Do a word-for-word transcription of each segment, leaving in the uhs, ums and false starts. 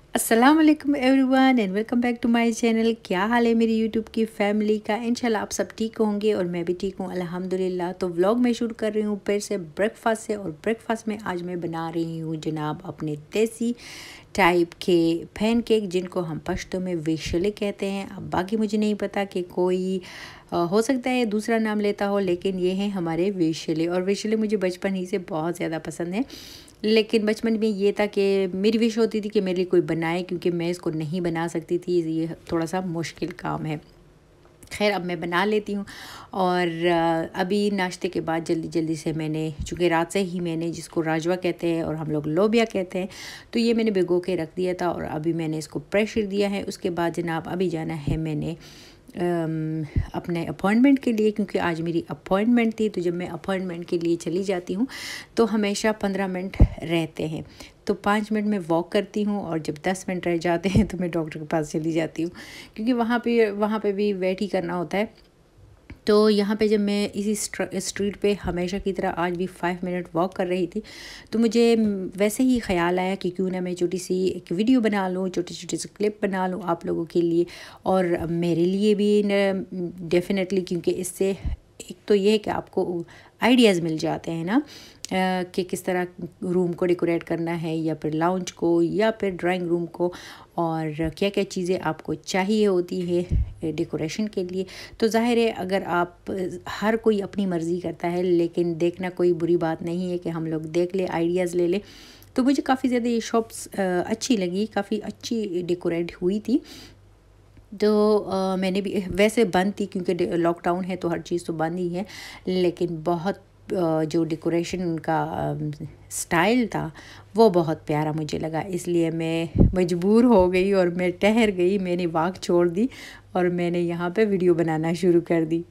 अस्सलाम वालेकुम everyone and welcome back to my channel. क्या हाल है मेरी यूट्यूब की फैमिली का। इंशाल्लाह आप सब ठीक होंगे और मैं भी ठीक हूँ अल्हम्दुलिल्लाह। तो व्लॉग में शूट कर रही हूँ फिर से ब्रेकफास्ट से, और ब्रेकफास्ट में आज मैं बना रही हूँ जनाब अपने देसी टाइप के पैनकेक, जिनको हम पश्तो में वेशले कहते हैं। अब बाकी मुझे नहीं पता कि कोई आ, हो सकता है दूसरा नाम लेता हो, लेकिन ये हैं हमारे वेशले। और वेशले मुझे बचपन ही से बहुत ज़्यादा पसंद है, लेकिन बचपन में ये था कि मेरी विश होती थी कि मेरे लिए कोई बनाए, क्योंकि मैं इसको नहीं बना सकती थी, ये थोड़ा सा मुश्किल काम है। खैर अब मैं बना लेती हूँ। और अभी नाश्ते के बाद जल्दी जल्दी से मैंने, चूँकि रात से ही मैंने, जिसको राजवा कहते हैं और हम लोग लोबिया कहते हैं, तो ये मैंने भिगो के रख दिया था और अभी मैंने इसको प्रेशर दिया है। उसके बाद जनाब अभी जाना है मैंने अपने अपॉइंटमेंट के लिए, क्योंकि आज मेरी अपॉइंटमेंट थी। तो जब मैं अपॉइंटमेंट के लिए चली जाती हूँ तो हमेशा पंद्रह मिनट रहते हैं, तो पाँच मिनट में वॉक करती हूँ और जब दस मिनट रह जाते हैं तो मैं डॉक्टर के पास चली जाती हूँ, क्योंकि वहाँ पे वहाँ पे भी वेट ही करना होता है। तो यहाँ पे जब मैं इसी स्ट्रीट पे हमेशा की तरह आज भी फाइव मिनट वॉक कर रही थी, तो मुझे वैसे ही ख़्याल आया कि क्यों ना मैं छोटी सी एक वीडियो बना लूँ, छोटी छोटी सी क्लिप बना लूँ आप लोगों के लिए और मेरे लिए भी डेफिनेटली, क्योंकि इससे एक तो ये है कि आपको आइडियाज़ मिल जाते हैं ना कि किस तरह रूम को डेकोरेट करना है, या फिर लाउंज को, या फिर ड्राइंग रूम को, और क्या क्या चीज़ें आपको चाहिए होती है डेकोरेशन के लिए। तो ज़ाहिर है अगर आप, हर कोई अपनी मर्ज़ी करता है, लेकिन देखना कोई बुरी बात नहीं है कि हम लोग देख ले, आइडियाज़ ले लें। तो मुझे काफ़ी ज़्यादा ये शॉप्स अच्छी लगी, काफ़ी अच्छी डेकोरेट हुई थी। तो आ, मैंने भी, वैसे बंद थी क्योंकि लॉकडाउन है तो हर चीज़ तो बंद ही है, लेकिन बहुत जो डेकोरेशन उनका स्टाइल था वो बहुत प्यारा मुझे लगा, इसलिए मैं मजबूर हो गई और मैं ठहर गई। मैंने वॉक छोड़ दी और मैंने यहाँ पे वीडियो बनाना शुरू कर दी।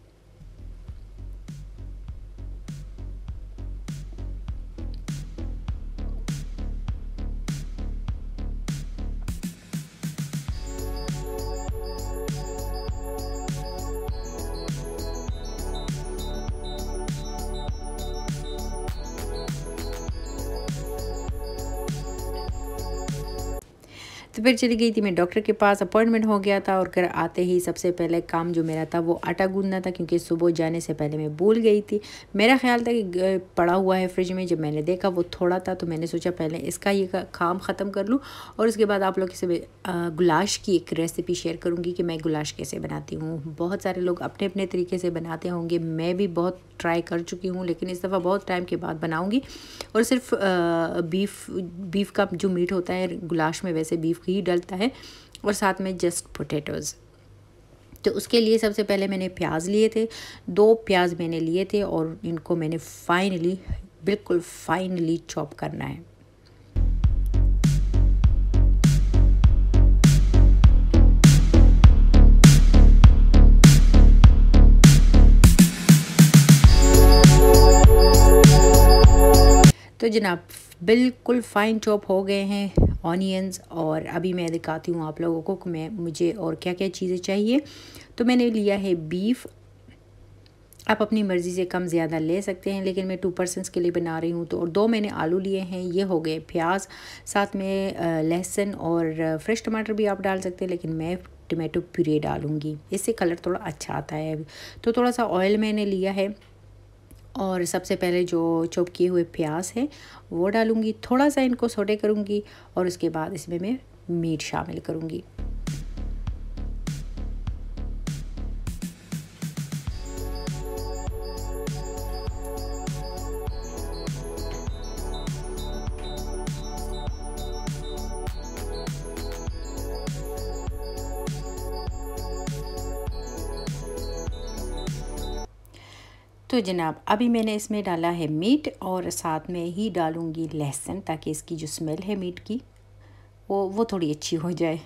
तो फिर चली गई थी मैं डॉक्टर के पास, अपॉइंटमेंट हो गया था। और घर आते ही सबसे पहले काम जो मेरा था वो आटा गूंदना था, क्योंकि सुबह जाने से पहले मैं भूल गई थी। मेरा ख्याल था कि पड़ा हुआ है फ्रिज में, जब मैंने देखा वो थोड़ा था तो मैंने सोचा पहले इसका ये काम ख़त्म कर लूँ और उसके बाद आप लोग से गुलाश की एक रेसिपी शेयर करूँगी कि मैं गुलाश कैसे बनाती हूँ। बहुत सारे लोग अपने अपने तरीके से बनाते होंगे, मैं भी बहुत ट्राई कर चुकी हूँ, लेकिन इस दफ़ा बहुत टाइम के बाद बनाऊँगी। और सिर्फ बीफ बीफ का जो मीट होता है गुलाश में, वैसे बीफ ही डलता है, और साथ में जस्ट पोटैटोज़। तो उसके लिए सबसे पहले मैंने प्याज लिए थे, दो प्याज मैंने लिए थे और इनको मैंने फाइनली, बिल्कुल फाइनली चॉप करना है। तो जनाब बिल्कुल फ़ाइन चॉप हो गए हैं ऑनियंस, और अभी मैं दिखाती हूँ आप लोगों को कि मैं मुझे और क्या क्या चीज़ें चाहिए। तो मैंने लिया है बीफ, आप अपनी मर्ज़ी से कम ज़्यादा ले सकते हैं, लेकिन मैं टू पर्सनस के लिए बना रही हूँ। तो और दो मैंने आलू लिए हैं, ये हो गए प्याज, साथ में लहसुन और फ्रेश टमाटर भी आप डाल सकते हैं, लेकिन मैं टमाटो प्यूरी डालूँगी, इससे कलर थोड़ा अच्छा आता है। तो थोड़ा सा ऑयल मैंने लिया है और सबसे पहले जो चॉप किए हुए प्याज है वो डालूँगी, थोड़ा सा इनको सोटे करूँगी और उसके बाद इसमें मैं मीट शामिल करूँगी। तो जनाब अभी मैंने इसमें डाला है मीट और साथ में ही डालूँगी लहसुन, ताकि इसकी जो स्मेल है मीट की वो वो थोड़ी अच्छी हो जाए।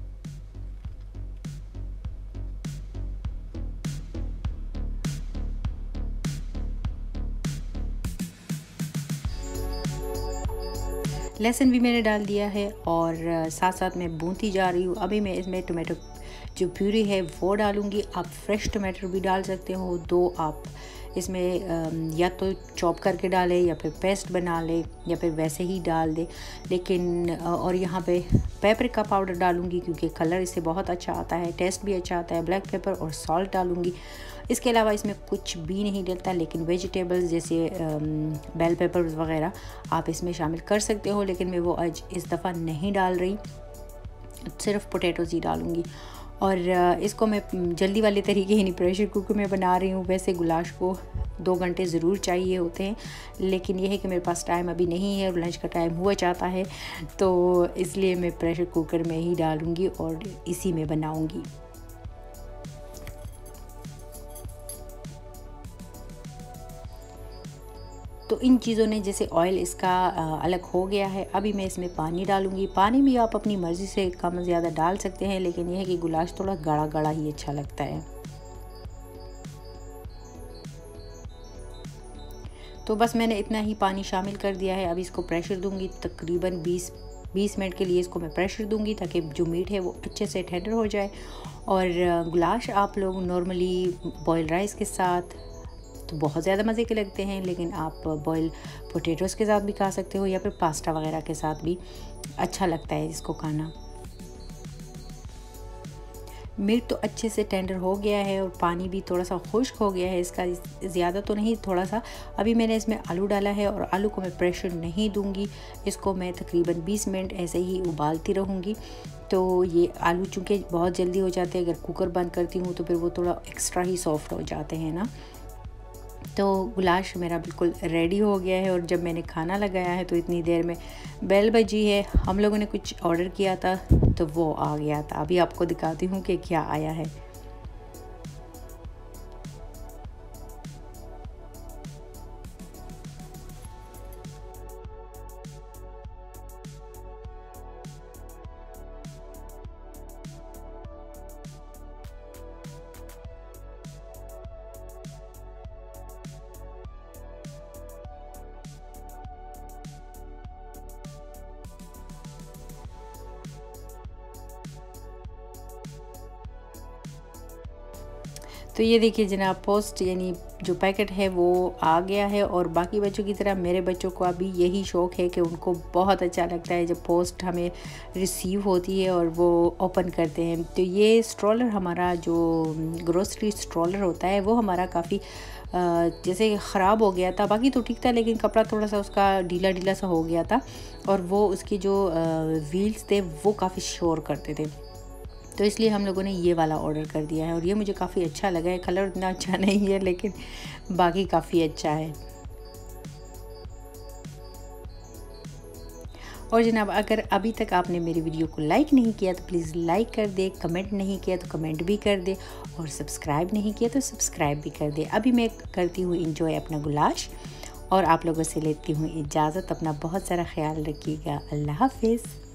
लहसुन भी मैंने डाल दिया है और साथ साथ मैं भूनती जा रही हूँ। अभी मैं इसमें टमाटो जो प्यूरी है वो डालूँगी। आप फ्रेश टमाटर भी डाल सकते हो, दो आप इसमें या तो चॉप करके डालें या फिर पेस्ट बना लें या फिर वैसे ही डाल दें। लेकिन और यहाँ पे पेपरिका पाउडर डालूँगी क्योंकि कलर इससे बहुत अच्छा आता है, टेस्ट भी अच्छा आता है। ब्लैक पेपर और सॉल्ट डालूँगी। इसके अलावा इसमें कुछ भी नहीं डलता, लेकिन वेजिटेबल्स जैसे बेल पेपर्स वगैरह आप इसमें शामिल कर सकते हो, लेकिन मैं वो आज इस दफ़ा नहीं डाल रही, सिर्फ पोटैटोज़ ही डालूँगी। और इसको मैं जल्दी वाले तरीके ही नहीं प्रेशर कुकर में बना रही हूँ। वैसे गुलाश को दो घंटे ज़रूर चाहिए होते हैं, लेकिन यह है कि मेरे पास टाइम अभी नहीं है और लंच का टाइम हुआ चाहता है, तो इसलिए मैं प्रेशर कुकर में ही डालूँगी और इसी में बनाऊँगी। तो इन चीज़ों ने जैसे ऑयल इसका अलग हो गया है। अभी मैं इसमें पानी डालूँगी। पानी भी आप अपनी मर्ज़ी से कम ज़्यादा डाल सकते हैं, लेकिन यह है कि गुलाश थोड़ा गाढ़ा गाढ़ा ही अच्छा लगता है। तो बस मैंने इतना ही पानी शामिल कर दिया है। अभी इसको प्रेशर दूँगी, तकरीबन बीस बीस मिनट के लिए इसको मैं प्रेशर दूँगी ताकि जो मीट है वो अच्छे से टेंडर हो जाए। और गुलाश आप लोग नॉर्मली बॉयल राइस के साथ तो बहुत ज़्यादा मज़े के लगते हैं, लेकिन आप बॉयल पोटैटोज़ के साथ भी खा सकते हो या फिर पास्ता वगैरह के साथ भी अच्छा लगता है इसको खाना। मीट तो अच्छे से टेंडर हो गया है और पानी भी थोड़ा सा खुश्क हो गया है इसका, ज़्यादा तो नहीं, थोड़ा सा। अभी मैंने इसमें आलू डाला है और आलू को मैं प्रेशर नहीं दूंगी। इसको मैं तकरीबन बीस मिनट ऐसे ही उबालती रहूँगी। तो ये आलू चूँकि बहुत जल्दी हो जाते हैं, अगर कुकर बंद करती हूँ तो फिर वो थोड़ा एक्स्ट्रा ही सॉफ्ट हो जाते हैं ना। तो गुलाश मेरा बिल्कुल रेडी हो गया है और जब मैंने खाना लगाया है तो इतनी देर में बेल बजी है। हम लोगों ने कुछ ऑर्डर किया था तो वो आ गया था। अभी आपको दिखाती हूँ कि क्या आया है। तो ये देखिए जनाब, पोस्ट यानी जो पैकेट है वो आ गया है। और बाकी बच्चों की तरह मेरे बच्चों को अभी यही शौक़ है कि उनको बहुत अच्छा लगता है जब पोस्ट हमें रिसीव होती है और वो ओपन करते हैं। तो ये स्ट्रॉलर हमारा जो ग्रोसरी स्ट्रॉलर होता है वो हमारा काफ़ी जैसे ख़राब हो गया था। बाकी तो ठीक था, लेकिन कपड़ा थोड़ा सा उसका ढीला ढीला सा हो गया था और वो उसकी जो व्हील्स थे वो काफ़ी शोर करते थे। तो इसलिए हम लोगों ने ये वाला ऑर्डर कर दिया है और ये मुझे काफ़ी अच्छा लगा है। कलर इतना अच्छा नहीं है लेकिन बाकी काफ़ी अच्छा है। और जनाब, अगर अभी तक आपने मेरी वीडियो को लाइक नहीं किया तो प्लीज़ लाइक कर दे, कमेंट नहीं किया तो कमेंट भी कर दे और सब्सक्राइब नहीं किया तो सब्सक्राइब भी कर दे। अभी मैं करती हूँ इंजॉय अपना गुलाश और आप लोगों से लेती हूँ इजाज़त। अपना बहुत सारा ख्याल रखिएगा। अल्लाह हाफिज़।